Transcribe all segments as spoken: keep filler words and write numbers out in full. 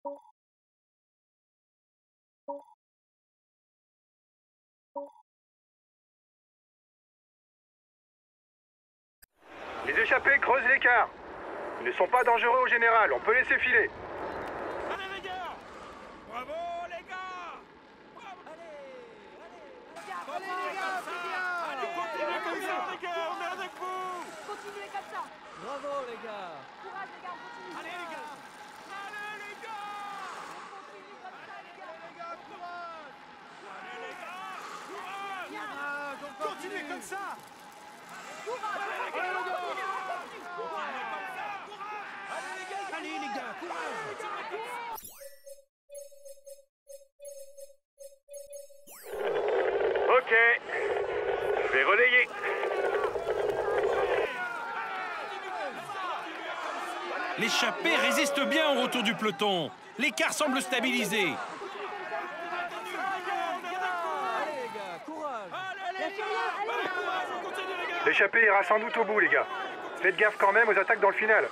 Les échappés creusent l'écart. Ils ne sont pas dangereux au général, on peut laisser filer. Allez les gars! Bravo les gars! Bravo! Allez, allez, allez les gars, c'est bien! Allez, continuez comme ça les gars, on est avec vous! Continuez comme ça. Bravo les gars. Courage les gars, on continue. Allez les gars! Allez les gars! On continue comme ça les gars. Les gars, courage! Allez les gars! Courage! Bien. Ah, on continue. Continuez comme ça! Courage. Allez les gars! Continuez comme ça! Courage! Allez les gars, allez les gars, courage. Ok, je vais relayer. L'échappée résiste bien au retour du peloton. L'écart semble stabilisé. Allez les gars, courage. L'échappée ira sans doute au bout, les gars. Faites gaffe quand même aux attaques dans le final.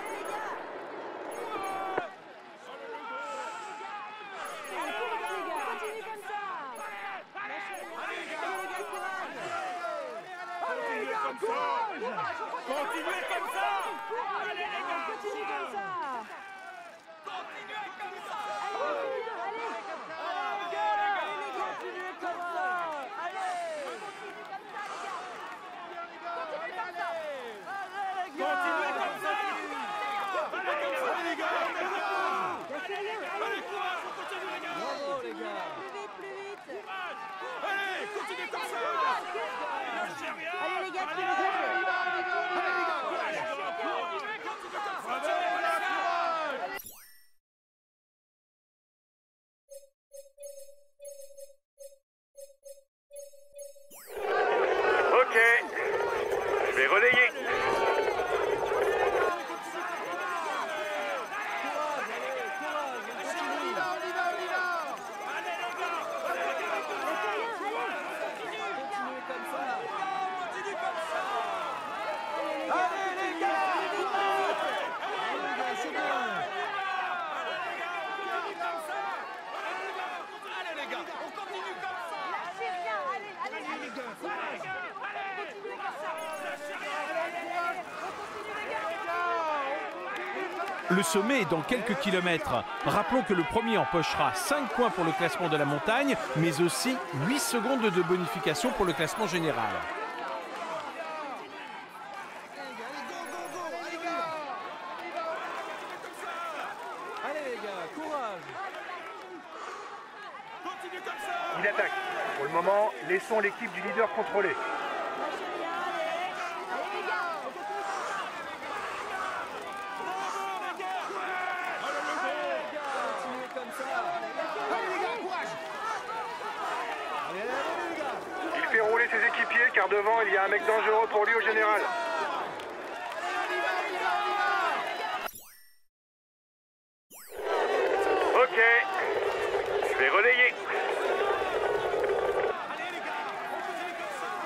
Continue comme ça. Allez les gars, courage. Continuez comme ça! Allez les gars, continue comme ça. Continuez comme ça! Allez, allez. Allez les gars, continuez comme ça. Allez. Continue comme ça les gars. Continue comme ça. Allez les gars. Continuez comme ça! Allez comme ça les gars! Allez courage, on continue les gars! Bravo les gars. Plus vite, plus vite. Allez, continuez comme ça! Lâchez rien! Allez les gars, Allez, courage. allez les gars, courage! Continuez, continuez comme ça! Bravo, Ok, je vais relayer. Courage, allez, courage. On continue. Continuez comme ça. continue comme ça! Allez les gars, courage. Allez les gars, c'est bien. Allez les gars, on continue comme ça! Lâchez rien. Allez, allez, allez. les gars, Courage. Continuez comme ça. Lâchez rien! On continue les gars. Le sommet est dans quelques kilomètres. Rappelons que le premier empochera cinq points pour le classement de la montagne, mais aussi huit secondes de bonification pour le classement général. Allez les gars, courage. Continue comme ça! Il attaque. Pour le moment, laissons l'équipe du leader contrôler. Lâchez rien. Allez. Allez les gars. Allez les gars, continuez comme ça. Allez les gars, courage. Allez, allez, allez les gars. Il fait rouler ses équipiers car devant, il y a un mec dangereux pour lui au général. Ok, je vais relayer. Allez les gars, on continue comme ça!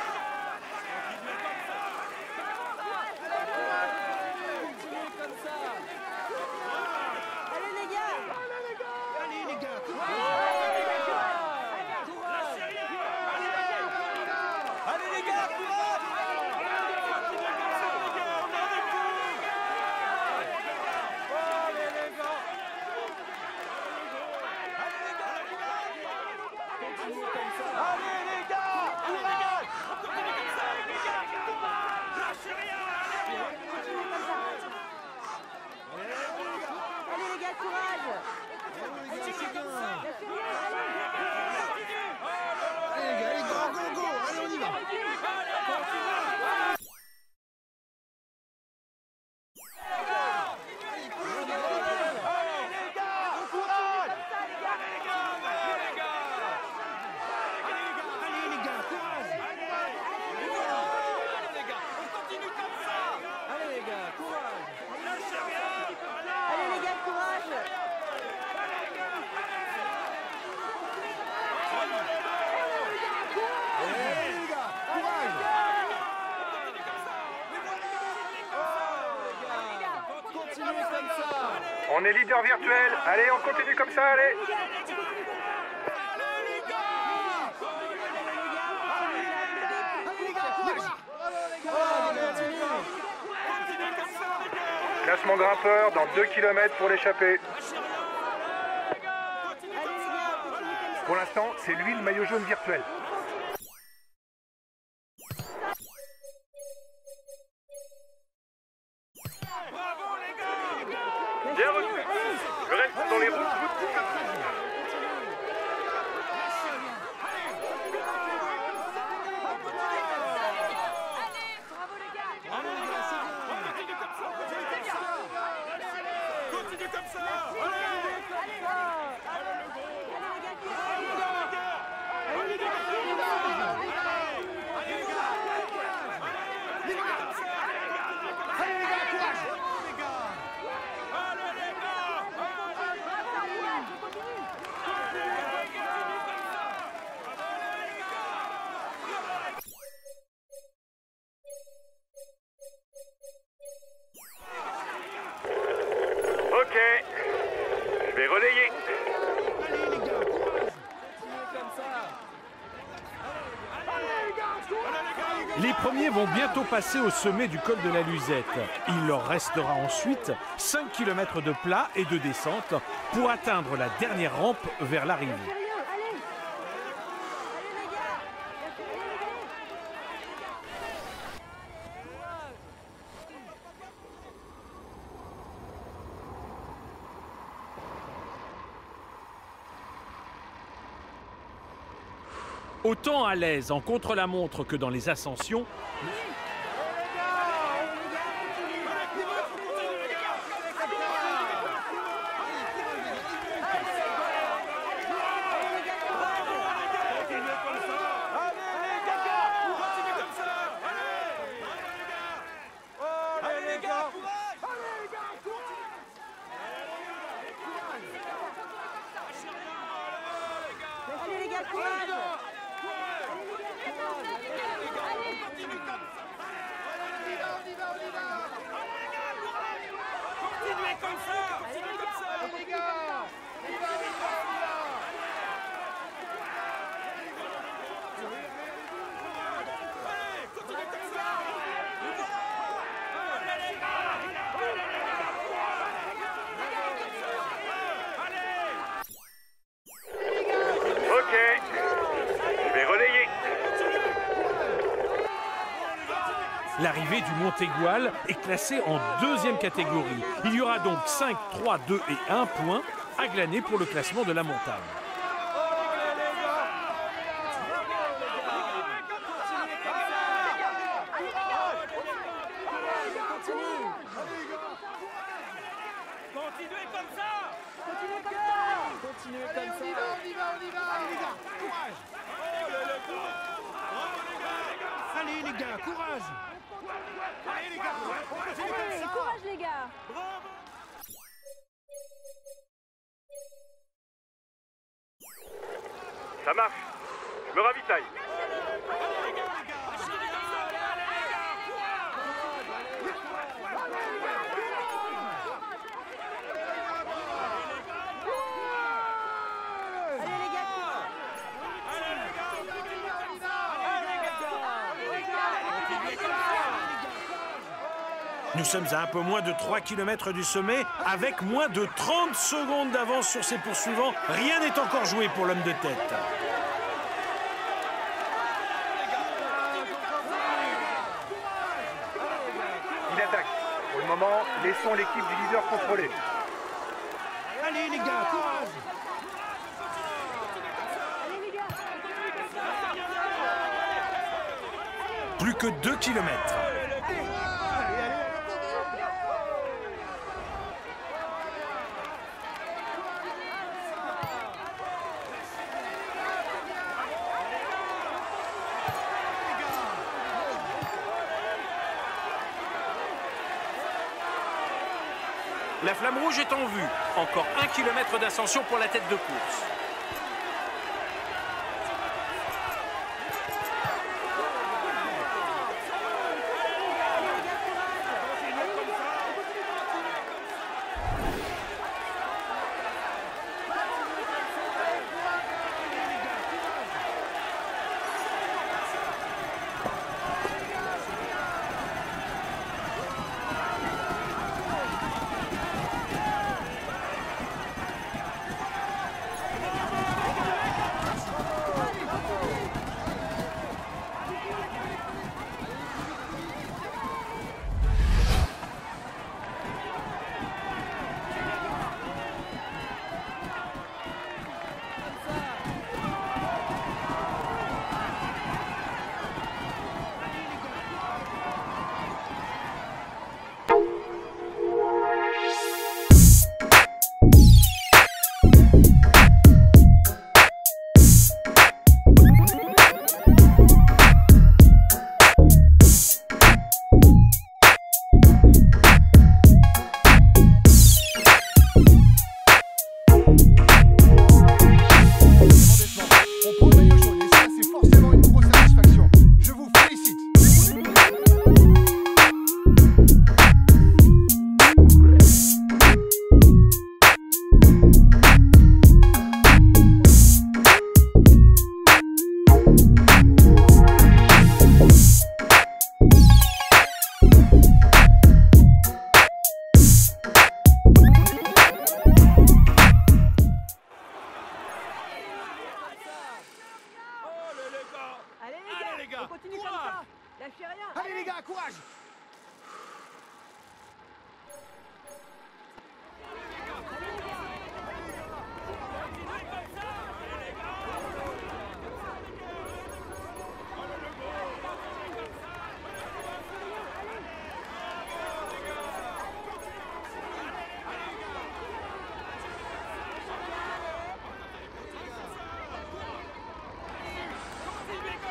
Continuez comme ça. Allez les gars. Allez les gars, courage. Allez les gars, courage. Continuez comme ça. Allez les gars, courage. Lâchez rien! Allez les gars, courage. Continuez comme ça. Lâchez rien. Allez. Allez les gars, allez, go, go, go. Allez, on y va. Allez les gars, courage. Allez les gars, courage. Allez les gars, courage. On est leader virtuel. Allez, on continue comme ça, allez. Classement grimpeur dans deux kilomètres pour l'échappée. Pour l'instant, c'est lui le maillot jaune virtuel. Bien reçu. Je reste dans les routes. Ok, je vais relayer. Les premiers vont bientôt passer au sommet du col de la Luzette. Il leur restera ensuite cinq kilomètres de plat et de descente pour atteindre la dernière rampe vers l'arrivée. Autant à l'aise en contre-la-montre que dans les ascensions, Ok, je vais relayer. l'arrivée du Montégoal est classée en deuxième catégorie. Il y aura donc cinq, trois, deux et un points à glaner pour le classement de la montagne. Continuez comme ça. Continuez comme ça. Continuez comme ça. On y va, on y va, on y va. Allez les gars, courage. Allez les gars, courage. Allez les gars, on continue comme Allez, ça. courage les gars. Ça marche. Je me ravitaille. Allez les gars. Nous sommes à un peu moins de trois kilomètres du sommet, avec moins de trente secondes d'avance sur ses poursuivants. Rien n'est encore joué pour l'homme de tête. Il attaque. Pour le moment, laissons l'équipe du leader contrôler. Allez les gars, courage. Plus que deux kilomètres. La flamme rouge est en vue. Encore un kilomètre d'ascension pour la tête de course.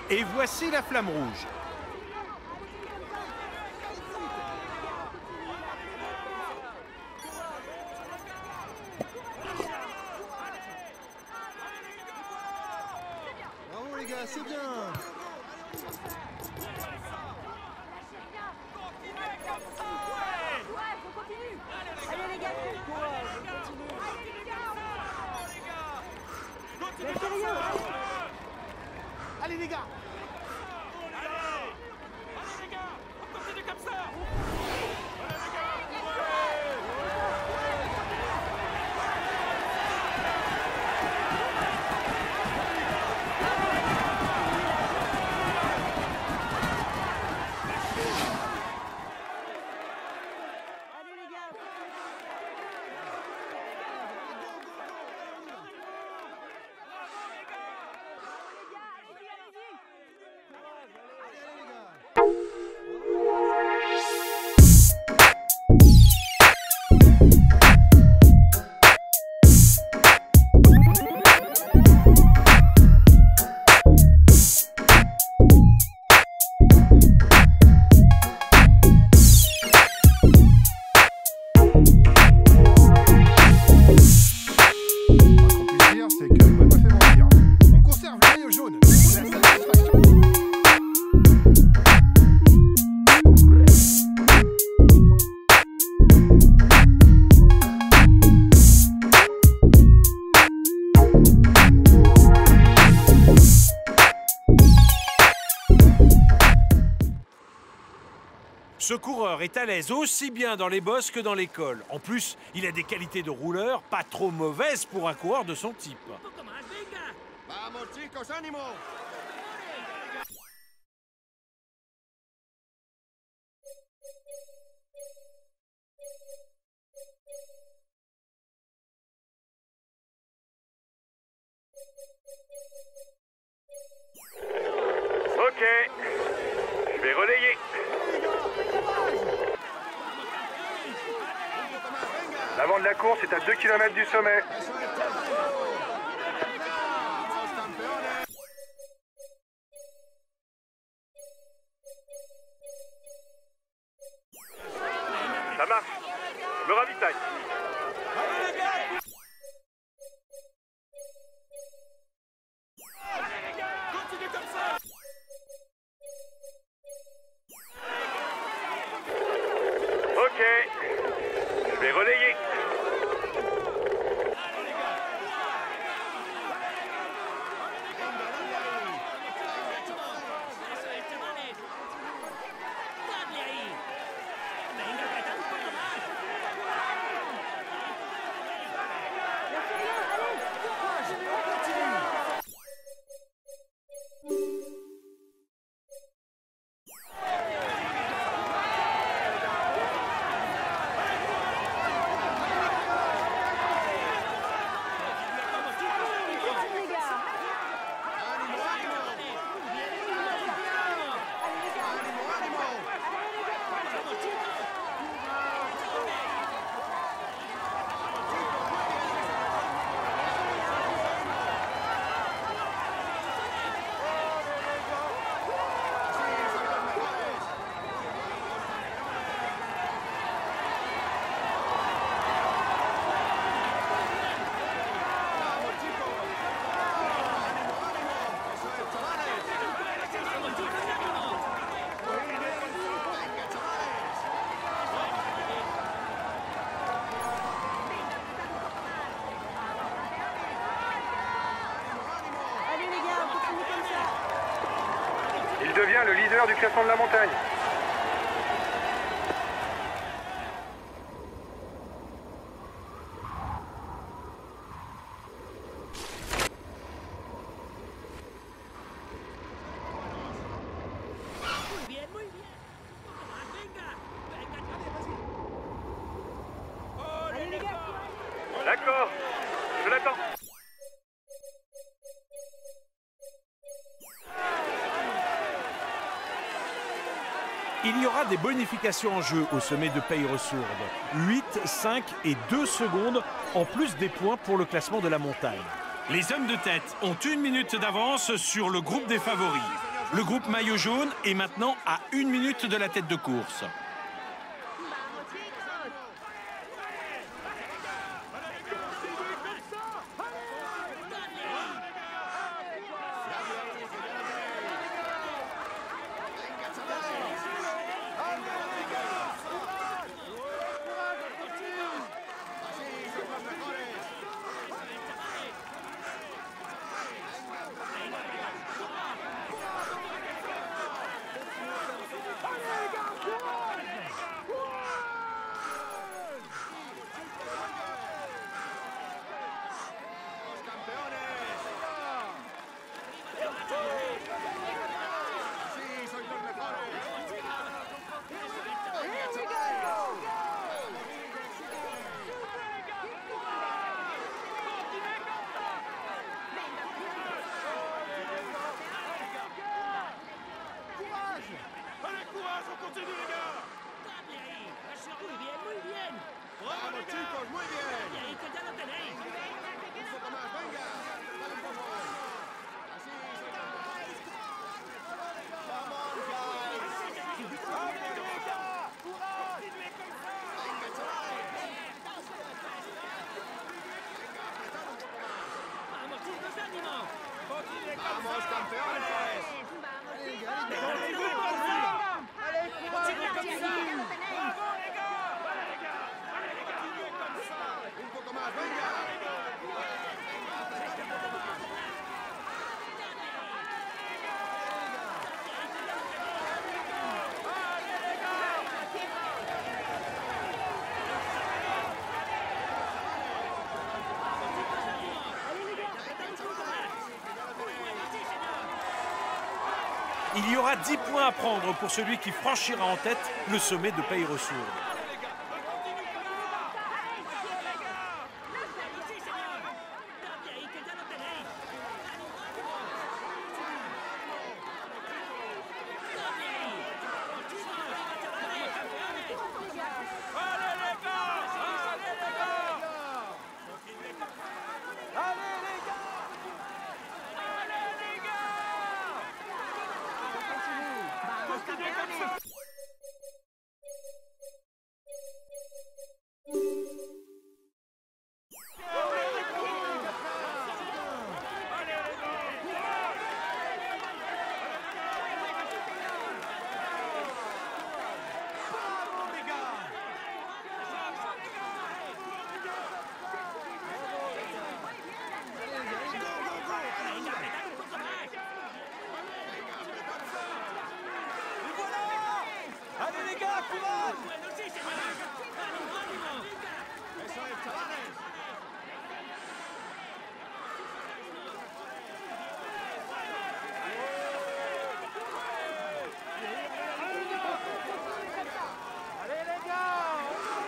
Et voici la flamme rouge. Bravo les gars, c'est bien. Ouais, on continue. Allez les gars, courage, on continue. Allez les gars, l'intérieur. Allez les gars. Ce coureur est à l'aise aussi bien dans les bosses que dans les cols. En plus, il a des qualités de rouleur pas trop mauvaises pour un coureur de son type. Vamos chicos, ánimo. Ok, je vais relayer. L'avant de la course est à deux kilomètres du sommet. Ça marche. Je me ravitaille. Ok, je vais relayer. Il devient le leader du classement de la montagne. D'accord, je l'attends. Il y aura des bonifications en jeu au sommet de Peyrossourde. huit, cinq et deux secondes, en plus des points pour le classement de la montagne. Les hommes de tête ont une minute d'avance sur le groupe des favoris. Le groupe maillot jaune est maintenant à une minute de la tête de course. Allez, courage, on continue, les gars. Muy bien, muy bien. Bravo, les chicos, muy bien. Ahí, que ya lo tenéis. Un poco más, venga. Dale un poco. Así, Vamos, guys. Allez, les gars, courage. Continuez comme ça. Venga, chavales. Venga, apretad un poco más. Vamos, chicos, ánimo. Continuez comme ça. Vamos, campeones. Continuez comme ça. Allez, continuez comme ça. Bravo, les gars. Allez, les gars. Allez, les gars. Continuez comme ça. Un poco más, venga. Il y aura dix points à prendre pour celui qui franchira en tête le sommet de Peyrossourde. Ahí, que ya lo tenéis. Allez, les gars. Allez, les gars. Continuez comme ça. Allez, les gars. Allez, les gars. Continuez comme ça. Allez, les gars, courage. Bueno, sí, señor. Ánimo, ánimo. Eso es, chavales. Allez, les gars.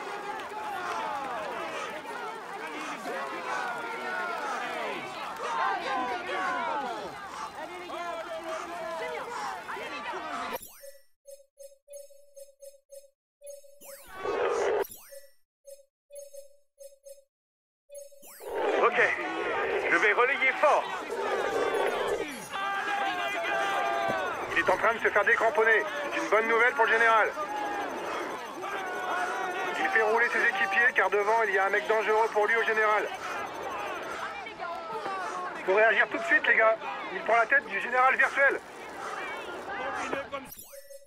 Ok, je vais relayer fort. Il est en train de se faire décramponner. C'est une bonne nouvelle pour le général. Il fait rouler ses équipiers car devant il y a un mec dangereux pour lui au général. Faut réagir tout de suite les gars. Il prend la tête du général virtuel. Continuez comme ça.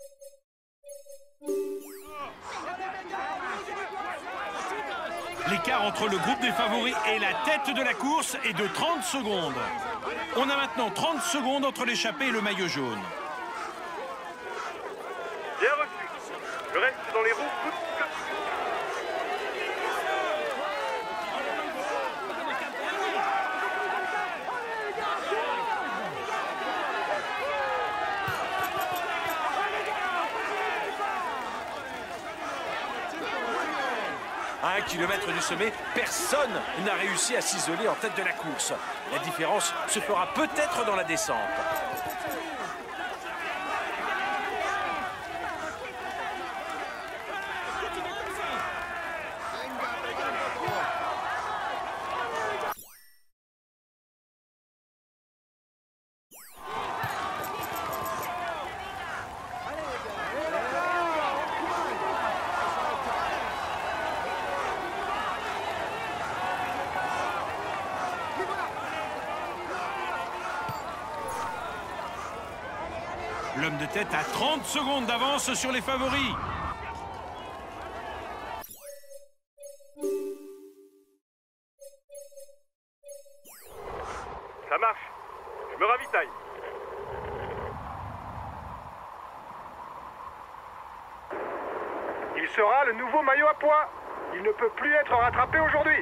L'écart entre le groupe des favoris et la tête de la course est de trente secondes. On a maintenant trente secondes entre l'échappée et le maillot jaune. Bien reçu. Je reste dans les roues. À un kilomètre du sommet, personne n'a réussi à s'isoler en tête de la course. La différence se fera peut-être dans la descente. L'homme de tête a trente secondes d'avance sur les favoris. Ça marche. Je me ravitaille. Il sera le nouveau maillot à pois. Il ne peut plus être rattrapé aujourd'hui.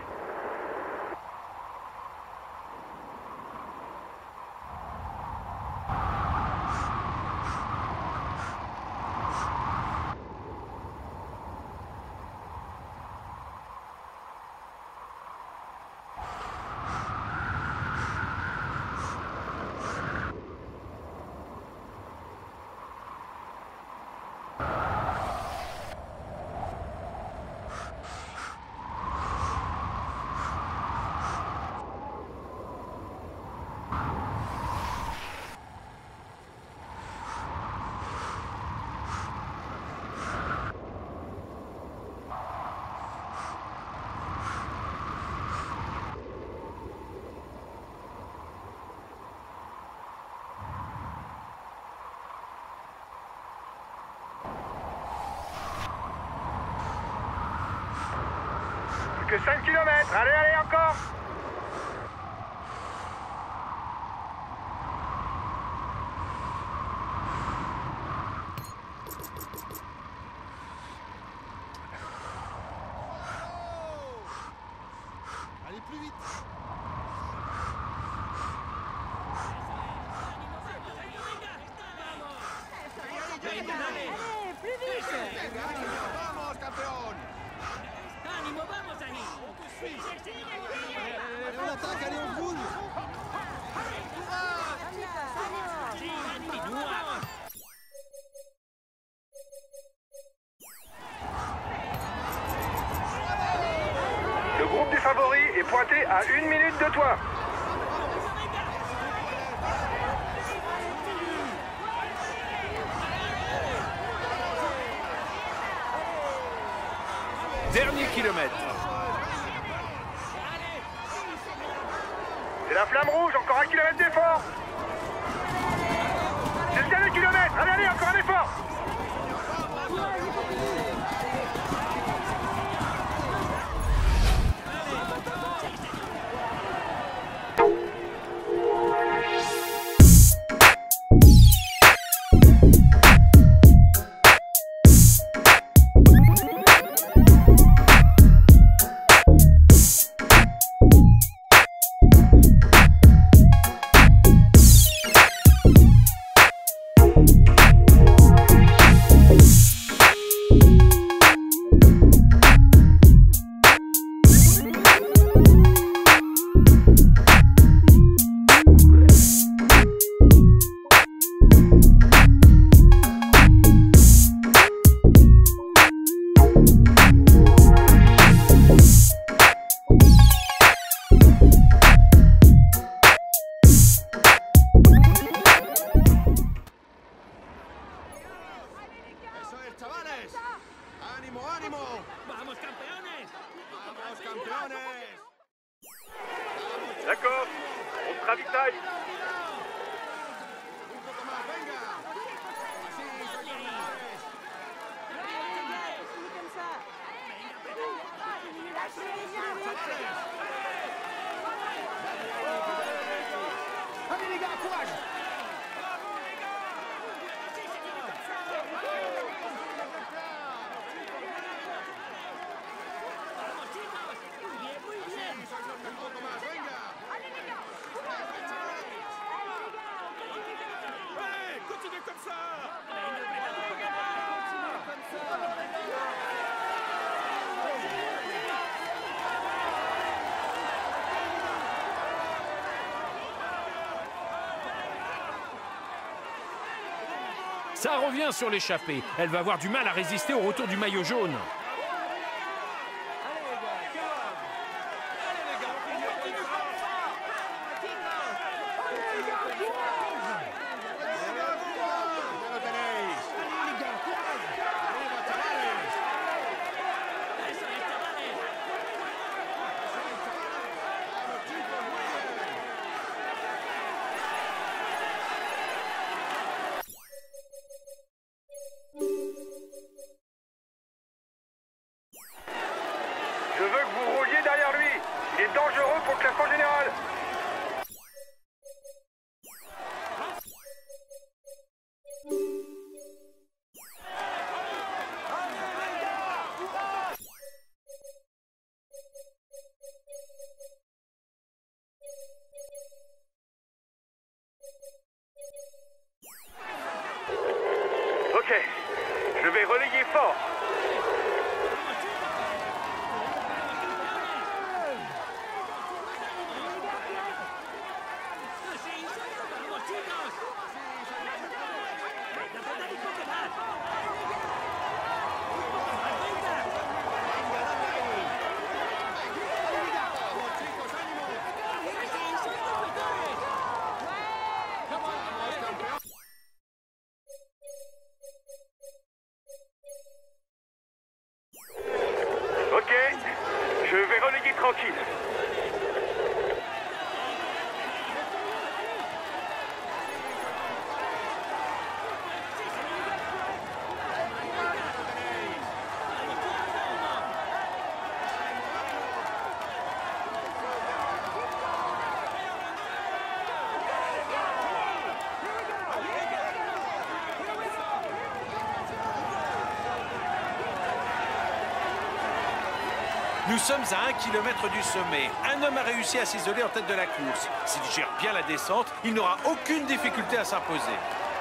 Plus que cinq kilomètres. Allez, allez, encore. Allez, plus vite. Allez, plus vite. Vamos, campeón. ¡Ánimo, vamos ahí! Allez, on attaque, allez, on bouge. ¡Sí, continúa! Le groupe des favoris est pointé à une minute de toi. Dernier kilomètre. C'est la flamme rouge, encore un kilomètre d'effort. C'est le dernier kilomètre. Allez, allez, encore un effort. Eso es, chavales. Ánimo, ánimo. ¡Vamos, campeones! Vamos, campeones. D'accord. On se ravitaille. Un poco más, venga. Así, sois campeones. Continue comme ça. Allez les gars, courage. Un poco más, venga. Allez, continuez comme ça. Ça revient sur l'échappée. Elle va avoir du mal à résister au retour du maillot jaune. Ya lo tenéis. Arriba, chavales. ¡Eso es, chavales! Vamos, chicos, muy bien. Nous sommes à un kilomètre du sommet. Un homme a réussi à s'isoler en tête de la course. S'il gère bien la descente, il n'aura aucune difficulté à s'imposer.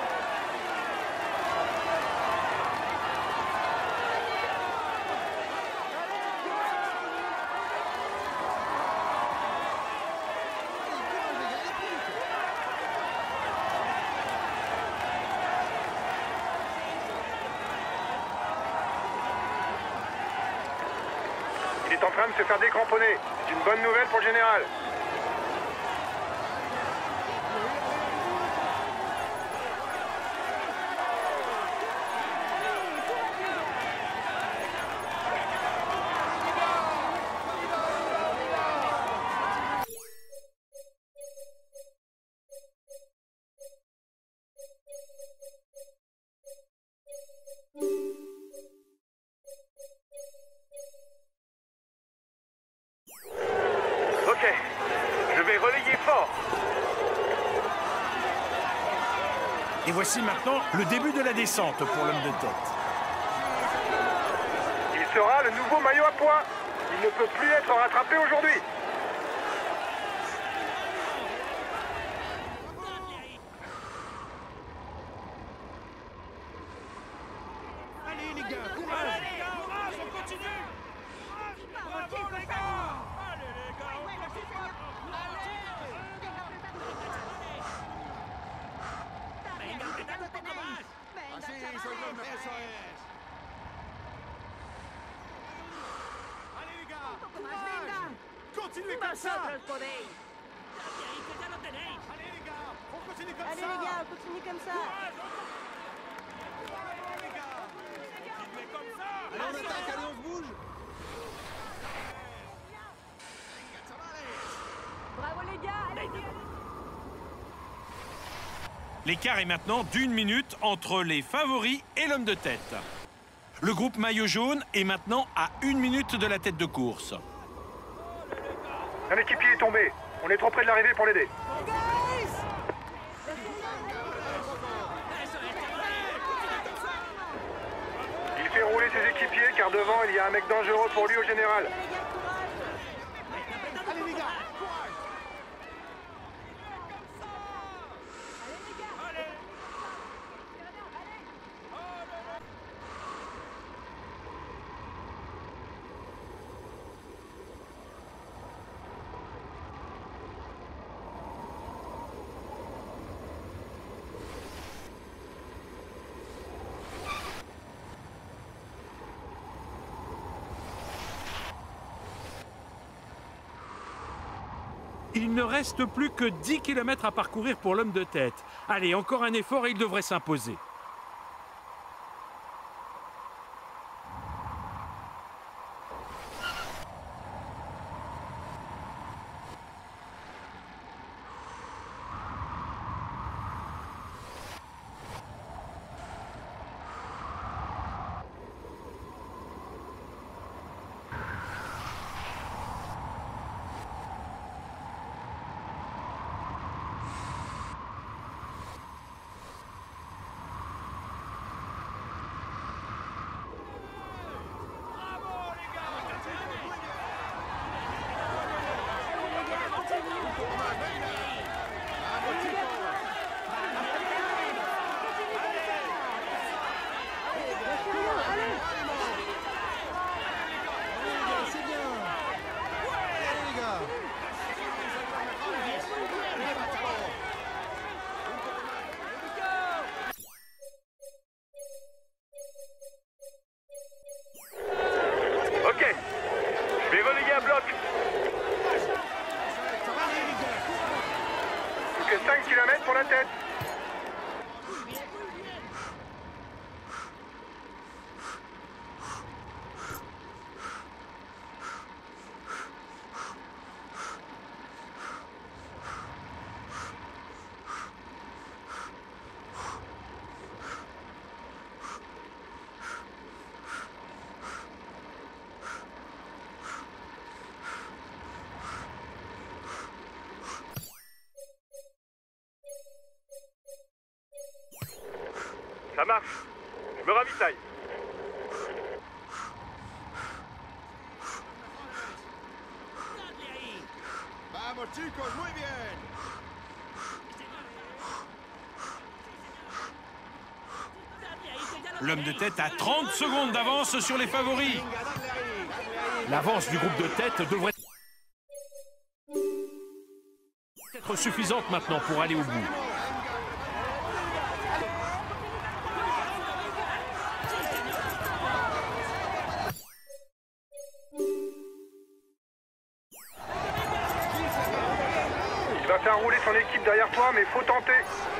Il est en train de se faire décramponner. C'est une bonne nouvelle pour le général. Ok, je vais relayer fort. Et voici maintenant le début de la descente pour l'homme de tête. Il sera le nouveau maillot à pois. Il ne peut plus être rattrapé aujourd'hui. Allez les gars, Allez courage! les gars, courage, on continue. Bravo les gars. Allez les gars, on continue. Venga, apretad un poco más. Así soy yo mejor. Eso es. Allez les gars, courage! Continuez comme ça! Vosotros podéis. Hacia ahí, que ya lo tenéis. Allez les gars, on continue comme Allez ça! les gars, continuez comme ça. Bravo les gars! Continuez comme ça. Allez, on attaque, allez, on se bouge! Bravo les gars, allez. L'écart est maintenant d'une minute entre les favoris et l'homme de tête. Le groupe maillot jaune est maintenant à une minute de la tête de course. Un équipier est tombé. On est trop près de l'arrivée pour l'aider. Eso es, chavales. Il fait rouler ses équipiers car devant il y a un mec dangereux pour lui au général. Allez les gars, courage! Il ne reste plus que dix kilomètres à parcourir pour l'homme de tête. Allez, encore un effort et il devrait s'imposer. C'est bien! Allez les gars! Ok, je vais relayer à bloc. Plus que cinq kilomètres pour la tête. Ça marche. Je me ravitaille. Vamos, chicos, muy bien. L'homme de tête a trente secondes d'avance sur les favoris. L'avance du groupe de tête devrait être suffisante maintenant pour aller au bout. Il va faire rouler son équipe derrière toi, mais faut tenter.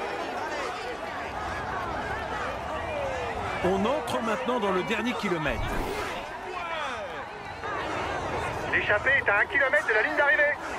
On entre maintenant dans le dernier kilomètre. L'échappée est à un kilomètre de la ligne d'arrivée.